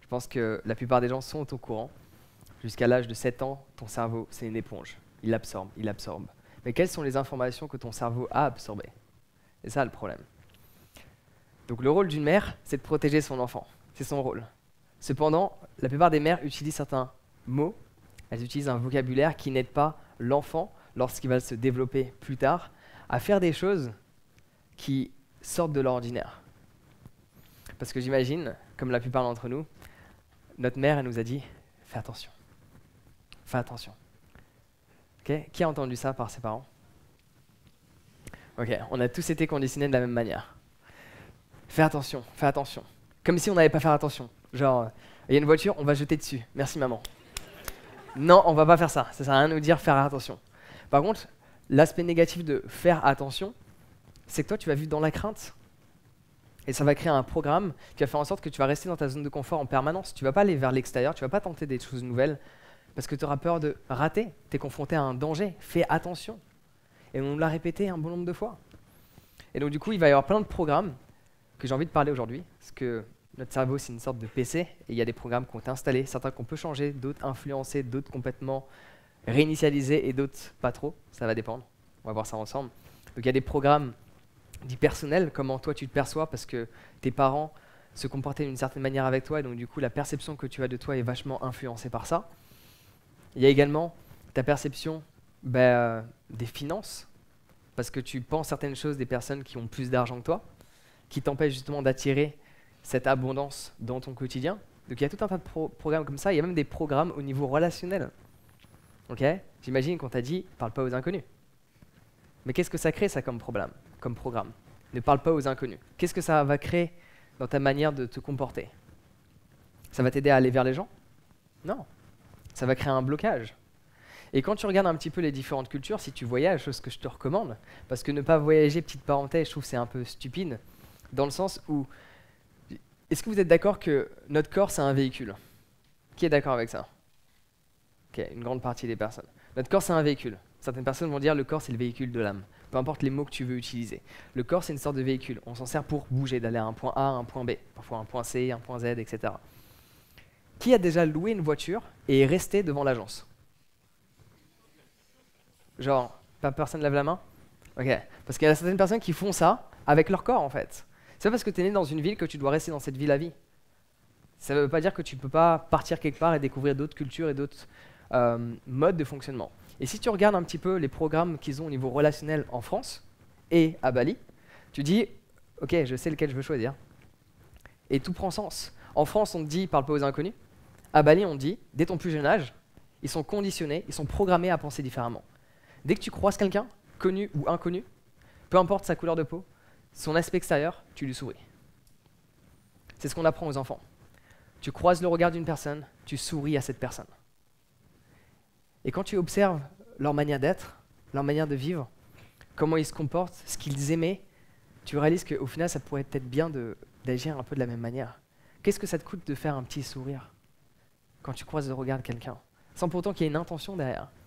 Je pense que la plupart des gens sont au courant. Jusqu'à l'âge de 7 ans, ton cerveau, c'est une éponge. Il absorbe, il absorbe. Mais quelles sont les informations que ton cerveau a absorbées? C'est ça le problème. Donc le rôle d'une mère, c'est de protéger son enfant. C'est son rôle. Cependant, la plupart des mères utilisent certains mots, elles utilisent un vocabulaire qui n'aide pas l'enfant, lorsqu'il va se développer plus tard, à faire des choses qui sortent de l'ordinaire. Parce que j'imagine, comme la plupart d'entre nous, notre mère, elle nous a dit « Fais attention, fais attention ». Qui a entendu ça par ses parents? Ok, on a tous été conditionnés de la même manière. Fais attention, fais attention. Comme si on n'allait pas faire attention. Genre, il y a une voiture, on va jeter dessus. Merci maman. Non, on va pas faire ça. Ça sert à rien de nous dire faire attention. Par contre, l'aspect négatif de faire attention, c'est que toi, tu vas vivre dans la crainte. Et ça va créer un programme qui va faire en sorte que tu vas rester dans ta zone de confort en permanence. Tu vas pas aller vers l'extérieur, tu vas pas tenter des choses nouvelles parce que tu auras peur de rater. Tu es confronté à un danger. Fais attention. Et on l'a répété un bon nombre de fois. Et donc du coup, il va y avoir plein de programmes que j'ai envie de parler aujourd'hui, parce que notre cerveau, c'est une sorte de PC, et il y a des programmes qui ont été installés, certains qu'on peut changer, d'autres influencer, d'autres complètement réinitialiser, et d'autres pas trop, ça va dépendre. On va voir ça ensemble. Donc il y a des programmes dits personnels, comment toi tu te perçois, parce que tes parents se comportaient d'une certaine manière avec toi, et donc du coup, la perception que tu as de toi est vachement influencée par ça. Il y a également ta perception des finances, parce que tu penses certaines choses des personnes qui ont plus d'argent que toi, qui t'empêchent justement d'attirer cette abondance dans ton quotidien. Donc il y a tout un tas de programmes comme ça, il y a même des programmes au niveau relationnel. Okay, j'imagine qu'on t'a dit « parle pas aux inconnus ». Mais qu'est-ce que ça crée ça comme problème, comme programme? Ne parle pas aux inconnus. Qu'est-ce que ça va créer dans ta manière de te comporter? Ça va t'aider à aller vers les gens? Non. Ça va créer un blocage. Et quand tu regardes un petit peu les différentes cultures, si tu voyages, chose que je te recommande, parce que ne pas voyager, petite parenthèse, je trouve que c'est un peu stupide, dans le sens où, est-ce que vous êtes d'accord que notre corps, c'est un véhicule? Qui est d'accord avec ça? Ok, une grande partie des personnes. Notre corps, c'est un véhicule. Certaines personnes vont dire le corps, c'est le véhicule de l'âme. Peu importe les mots que tu veux utiliser. Le corps, c'est une sorte de véhicule. On s'en sert pour bouger, d'aller à un point A à un point B, parfois un point C, un point Z, etc. Qui a déjà loué une voiture et est resté devant l'agence? Genre, pas personne lève la main? Ok. Parce qu'il y a certaines personnes qui font ça avec leur corps, en fait. C'est pas parce que tu es né dans une ville que tu dois rester dans cette ville à vie. Ça ne veut pas dire que tu ne peux pas partir quelque part et découvrir d'autres cultures et d'autres modes de fonctionnement. Et si tu regardes un petit peu les programmes qu'ils ont au niveau relationnel en France et à Bali, tu dis, ok, je sais lequel je veux choisir. Et tout prend sens. En France, on te dit, parle pas aux inconnus. À Bali, on te dit, dès ton plus jeune âge, ils sont conditionnés, ils sont programmés à penser différemment. Dès que tu croises quelqu'un, connu ou inconnu, peu importe sa couleur de peau, son aspect extérieur, tu lui souris. C'est ce qu'on apprend aux enfants. Tu croises le regard d'une personne, tu souris à cette personne. Et quand tu observes leur manière d'être, leur manière de vivre, comment ils se comportent, ce qu'ils aimaient, tu réalises qu'au final, ça pourrait être bien d'agir un peu de la même manière. Qu'est-ce que ça te coûte de faire un petit sourire quand tu croises le regard de quelqu'un, sans pourtant qu'il y ait une intention derrière?